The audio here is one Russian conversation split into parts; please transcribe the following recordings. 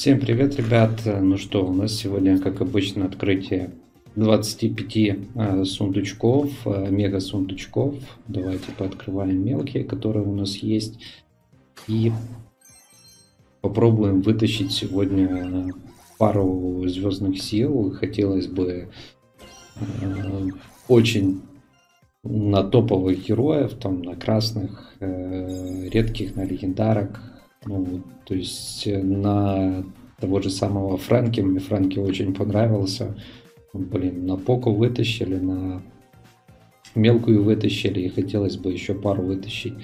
Всем привет, ребят! Ну что, у нас сегодня, как обычно, открытие 25 сундучков, мега сундучков. Давайте пооткрываем мелкие, которые у нас есть. И попробуем вытащить сегодня пару звездных сил. Хотелось бы очень на топовых героев, там на красных, редких, на легендарок. Ну, то есть на того же самого Фрэнки. Мне Фрэнки очень понравился. Блин, на Поко вытащили, на мелкую вытащили. И хотелось бы еще пару вытащить.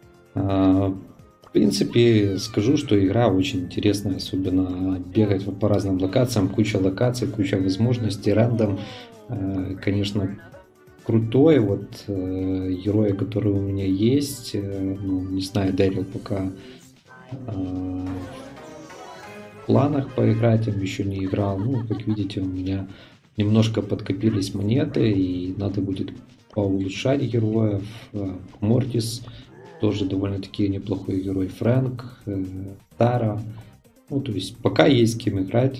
В принципе, скажу, что игра очень интересная. Особенно бегать по разным локациям. Куча локаций, куча возможностей, рандом. Конечно, крутой. Вот герои, которые у меня есть. Ну, не знаю, Дэрил пока в планах поиграть, им еще не играл. Ну, как видите, у меня немножко подкопились монеты, и надо будет поулучшать героев. Мортис тоже довольно-таки неплохой герой. Фрэнк, Тара. Ну, то есть пока есть с кем играть.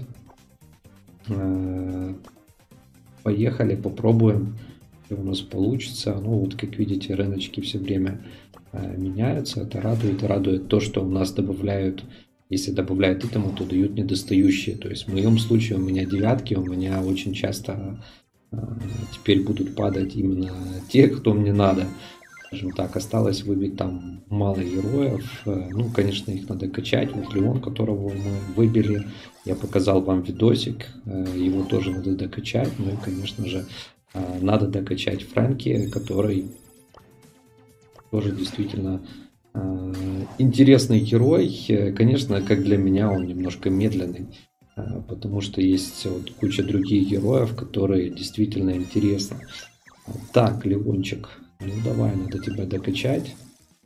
Поехали, попробуем, что у нас получится. Ну, вот как видите, рыночки все время меняются. Это радует. Радует то, что у нас добавляют, если добавляют этому, то дают недостающие. То есть в моем случае у меня девятки, у меня очень часто теперь будут падать именно те, кто мне надо. Скажем так, осталось выбить там мало героев. Ну, конечно, их надо качать. Вот Леон, которого мы выбили, я показал вам видосик. Его тоже надо докачать. Ну и, конечно же, надо докачать Фрэнки, который тоже действительно интересный герой. Конечно, как для меня, он немножко медленный. Потому что есть вот куча других героев, которые действительно интересны. Так, Леончик. Ну давай, надо тебя докачать.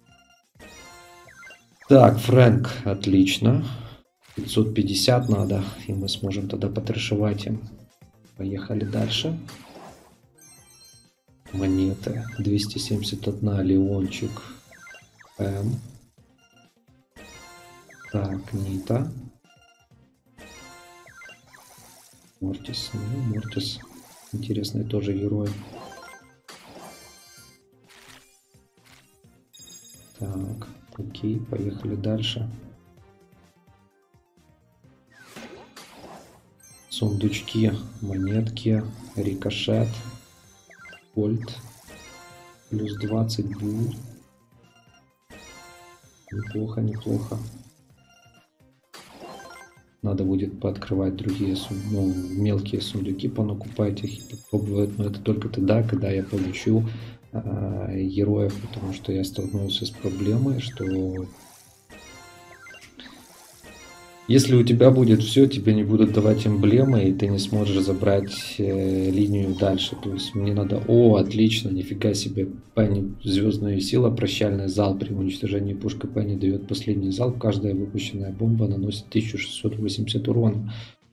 Так, Фрэнк, отлично. 550 надо, и мы сможем тогда потрешевать им. Поехали дальше. Монеты. 271, Леончик. М. Так, Нита. Мортис. Ну, Мортис. Интересный тоже герой. Так, окей, поехали дальше. Сундучки, монетки, рикошет, кольт, плюс 20 бул. Неплохо, неплохо. Надо будет пооткрывать другие мелкие сундуки, понакупать их и попробовать. Но это только тогда, когда я получу героев, потому что я столкнулся с проблемой, что если у тебя будет все, тебе не будут давать эмблемы, и ты не сможешь забрать линию дальше. То есть мне надо... О, отлично, нифига себе. Пенни, звездная сила, прощальный зал. При уничтожении пушка Пенни дает последний залп. Каждая выпущенная бомба наносит 1680 урона.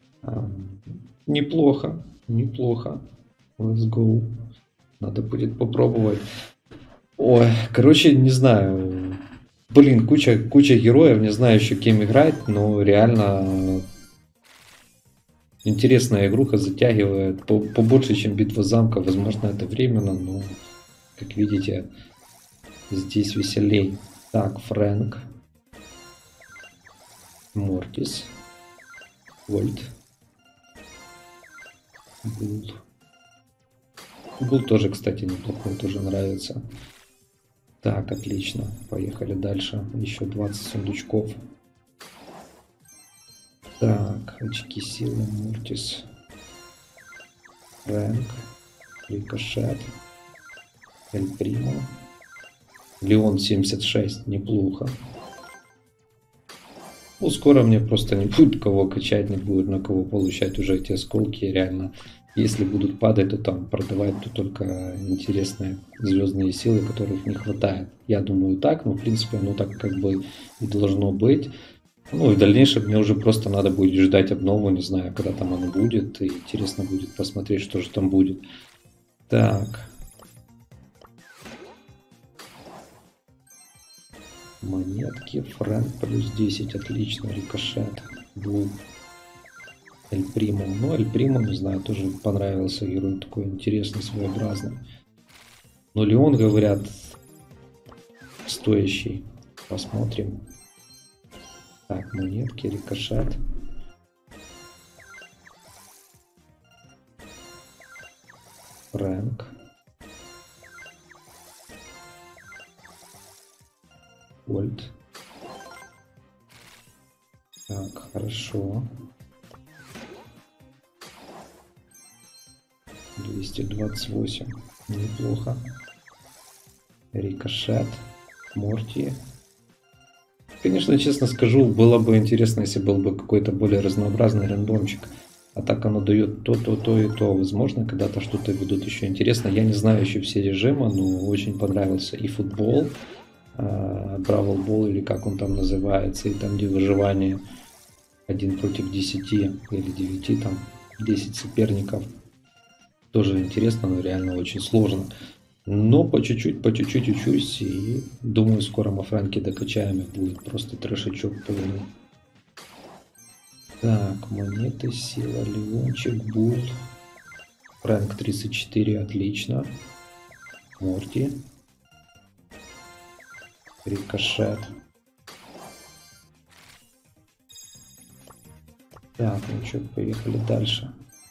Неплохо, неплохо. Let's go. Надо будет попробовать. Ой, короче, не знаю. Блин, куча героев, не знаю еще кем играть, но реально интересная игруха, затягивает побольше, чем битва замка. Возможно, это временно, но, как видите, здесь веселей. Так, Фрэнк. Мортис. Вольт. Бул. Бул тоже, кстати, неплохой, тоже нравится. Так, отлично. Поехали дальше. Еще 20 сундучков. Так, очки силы, Мортис. Фрэнк. Рикошет. Эль Примо. Леон 76. Неплохо. Ну, скоро мне просто не будет кого качать, не будет на кого получать уже эти осколки. Реально, если будут падать, то там продавать то только интересные звездные силы, которых не хватает. Я думаю так, но в принципе оно так как бы и должно быть. Ну и в дальнейшем мне уже просто надо будет ждать обнову, не знаю, когда там оно будет. И интересно будет посмотреть, что же там будет. Так. Монетки, Фрэнк плюс 10, отлично, рикошет. Бул. Эль Примо. Ну, Эль Примо, не знаю, тоже понравился герой. Такой интересный, своеобразный. Но Леон, говорят, стоящий. Посмотрим. Так, монетки, рикошет. Фрэнк. Ольд. Так, хорошо. 228. Неплохо. Рикошет. Морти. Конечно, честно скажу, было бы интересно, если был бы какой-то более разнообразный рандомчик. А так оно дает то и то. Возможно, когда-то что-то ведут еще интересно. Я не знаю еще все режимы, но очень понравился и футбол, Бравл Бол, или как он там называется, и там, где выживание 1 против 10 или 9, там 10 соперников. Тоже интересно, но реально очень сложно. Но по чуть-чуть учусь, и думаю, скоро мы Фрэнки докачаем, и будет просто трэшечок полный. Так, монеты, сила, Леончик, Бул. Фрэнк 34, отлично. Морти. Рикошет. Так, ну что, поехали дальше.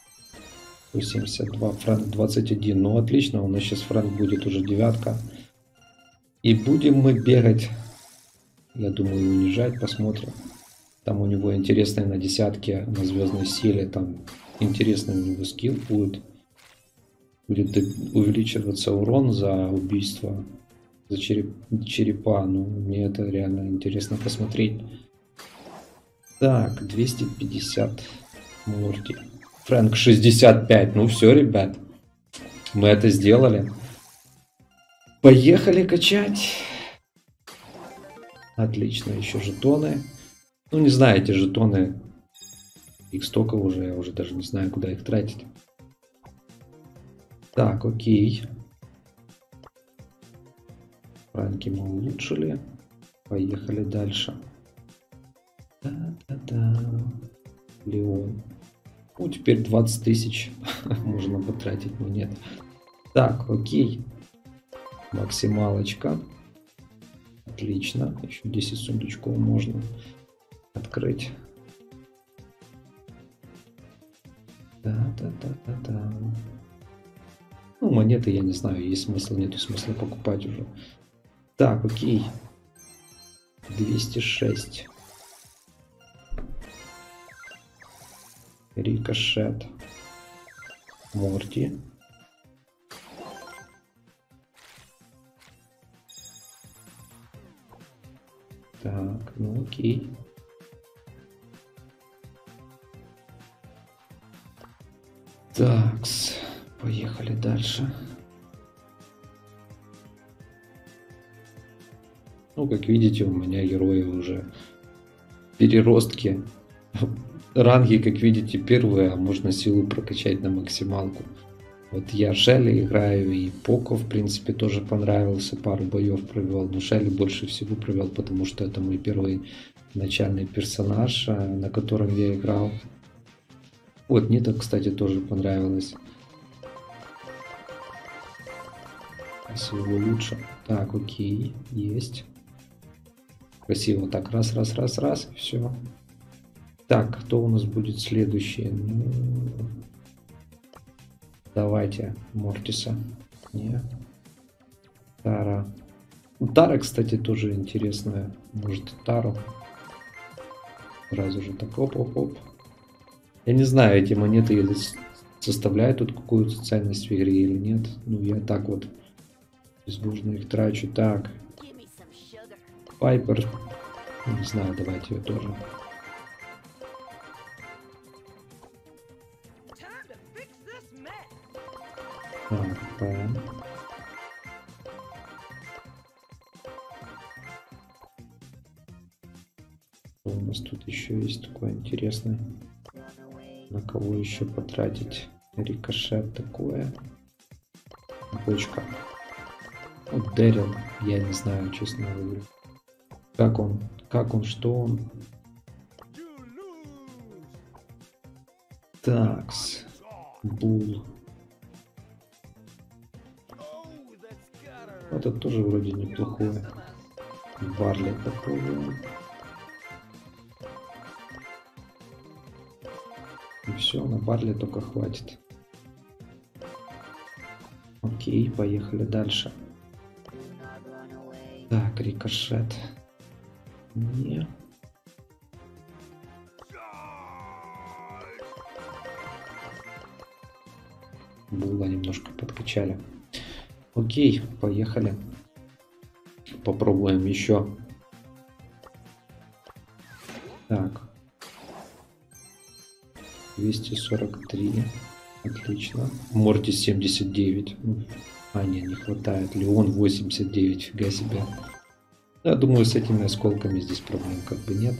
72, Фрэнк 21. Ну отлично, у нас сейчас Фрэнк будет уже 9. И будем мы бегать. Я думаю, унижать, посмотрим. Там у него интересный на 10, на звездной силе. Там интересный у него скилл будет. Будет увеличиваться урон за убийство. За черепа. Ну, мне это реально интересно посмотреть. Так, 250 Морти. Фрэнк 65. Ну все, ребят. Мы это сделали. Поехали качать. Отлично, еще жетоны. Ну, не знаю, эти жетоны. Их столько уже, я уже даже не знаю, куда их тратить. Так, окей. Фрэнки мы улучшили. Поехали дальше. Да-да-да. Леон. Ну, теперь 20 тысяч можно потратить, но нет. Так, окей. Максималочка. Отлично. Еще 10 сундучков можно открыть. Да-да-да-да-да. Ну, монеты, я не знаю, есть смысл, нету смысла покупать уже. Так, окей. 206. Рикошет. Морти. Так, ну окей. Такс, поехали дальше. Ну, как видите, у меня герои уже переростки. Ранги, как видите, первые, а можно силу прокачать на максималку. Вот я Шелли играю, и Поко, в принципе, тоже понравился. Пару боев провел, но Шелли больше всего провел, потому что это мой первый начальный персонаж, на котором я играл. Вот Нита, кстати, тоже понравилась. Всего лучше. Так, окей, есть. Красиво так, раз, все. Так, кто у нас будет следующий? Ну, давайте Мортиса. Нет. Тара. Ну, Тара, кстати, тоже интересная. Может, Тару. Сразу же так, оп-оп-оп. Я не знаю, эти монеты составляют тут какую-то ценность в игре или нет. Ну, я так вот безбожно их трачу. Так. Пайпер. Не знаю, давайте ее тоже. Так, у нас тут еще есть такое интересное. На кого еще потратить? Рикошет такое. Бочка. Вот Дэрил, я не знаю, честно говоря. Как он, что он. Такс. Бул. Это тоже вроде неплохое. Барли попробуем. И все, на Барли только хватит. Окей, поехали дальше. Так, рикошет. Не. Була немножко подкачали. Окей, поехали. Попробуем еще. Так. 243. Отлично. Морти 79. Не хватает. Леон 89. Фига себе. Я думаю, с этими осколками здесь проблем как бы нет.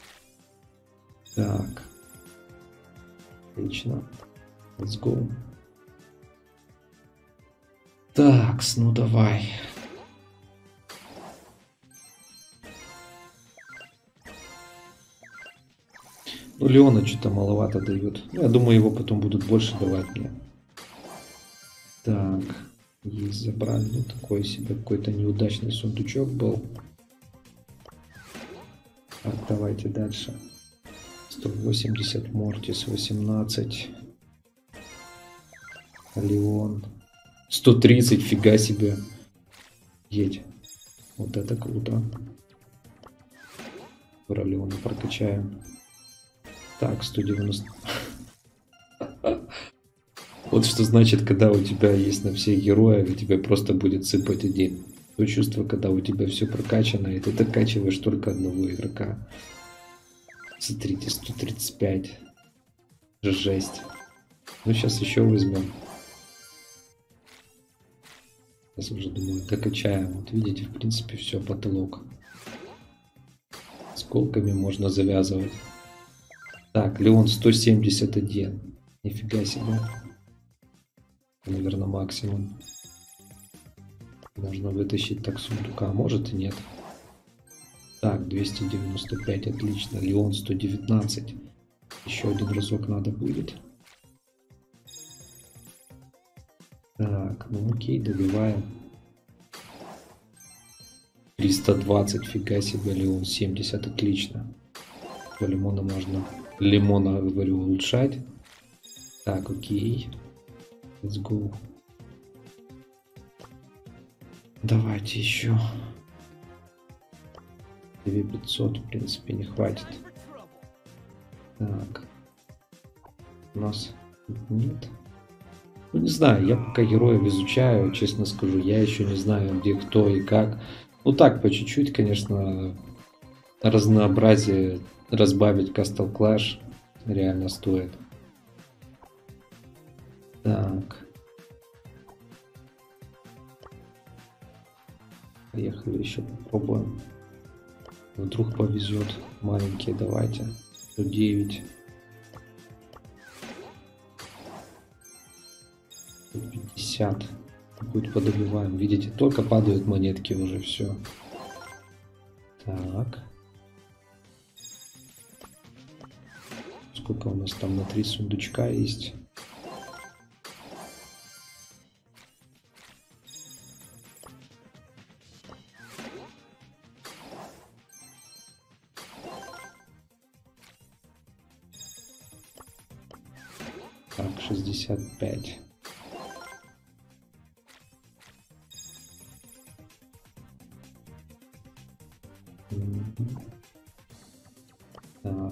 Так. Отлично. Let's go. Так, ну давай. Ну, Леона что-то маловато дают. Я думаю, его потом будут больше давать мне. Так, есть забрали. Ну, такой себе какой-то неудачный сундучок был. Так, давайте дальше. 180 Мортис, 18. Леон. 130, фига себе. Едь. Вот это круто. Про Леона прокачаем. Так, 190. Вот что значит, когда у тебя есть на всех героев, и тебе просто будет сыпать один. То чувство, когда у тебя все прокачано, и ты докачиваешь только одного игрока. Смотрите, 135. Жесть. Ну, сейчас еще возьмем. Сейчас уже, думаю, докачаем. Вот видите, в принципе, все, потолок. Сколками можно завязывать. Так, Леон 171. Нифига себе. Наверное, максимум. Можно вытащить так сундука. Может и нет. Так, 295. Отлично. Леон 119. Еще один разок надо будет. Так, ну окей, добиваем. 320. Фига себе. Леон 70. Отлично. По лимону можно... Лимона, говорю, улучшать. Так, окей. Let's go. Давайте еще. 2500, в принципе, не хватит. Так. У нас нет. Ну, не знаю, я пока героев изучаю, честно скажу. Я еще не знаю, где кто и как. Ну, так, по чуть-чуть, конечно, разнообразие разбавить Castle Clash реально стоит. Так. Поехали, еще попробуем. Вдруг повезет. Маленькие давайте. 109. 50. Будет подобиваем. Видите, только падают монетки уже, все. Так. Сколько у нас там на 3 сундучка есть? Так, 65. Так.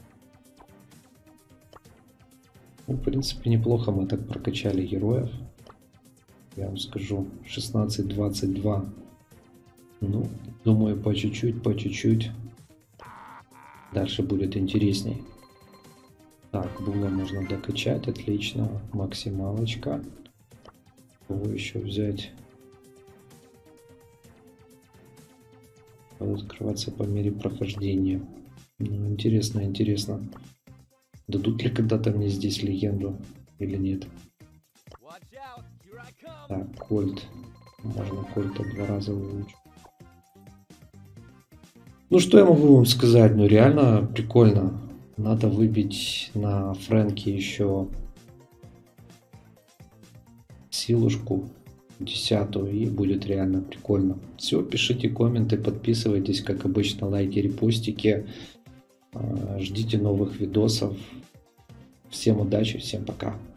Ну, в принципе, неплохо мы так прокачали героев. Я вам скажу, 16-22. Ну, думаю, по чуть-чуть, по чуть-чуть. Дальше будет интересней. Так, Була можно докачать, отлично. Максималочка. Кого еще взять? Будут открываться по мере прохождения. Ну, интересно, интересно. Дадут ли когда-то мне здесь легенду или нет? Так, Кольт. Можно Кольта 2 раза улучшить. Ну, что я могу вам сказать? Ну, реально прикольно. Надо выбить на Фрэнке еще силушку 10-ю, и будет реально прикольно. Все, пишите комменты, подписывайтесь, как обычно, лайки, репостики. Ждите новых видосов. Всем удачи, всем пока.